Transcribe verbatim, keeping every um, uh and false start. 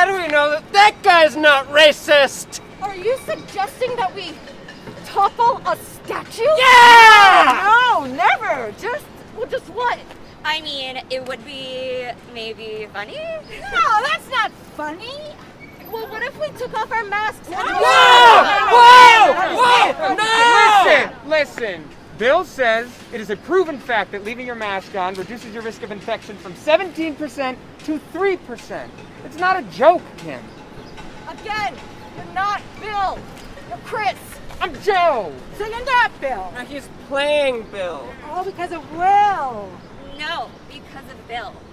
do we know that that guy's not racist? Are you suggesting that we topple a statue? Yeah! No, never. Just, well, just what? I mean, it would be maybe funny. No, that's not funny. Well, what if we took off our masks? And Whoa! Whoa! Whoa! No! Listen, listen. Bill says it is a proven fact that leaving your mask on reduces your risk of infection from seventeen percent to three percent. It's not a joke, Kim. Again, you're not Bill. You're Chris. I'm Joe. So you're not Bill. Now he's playing Bill. Oh, because of Will. No, because of Bill.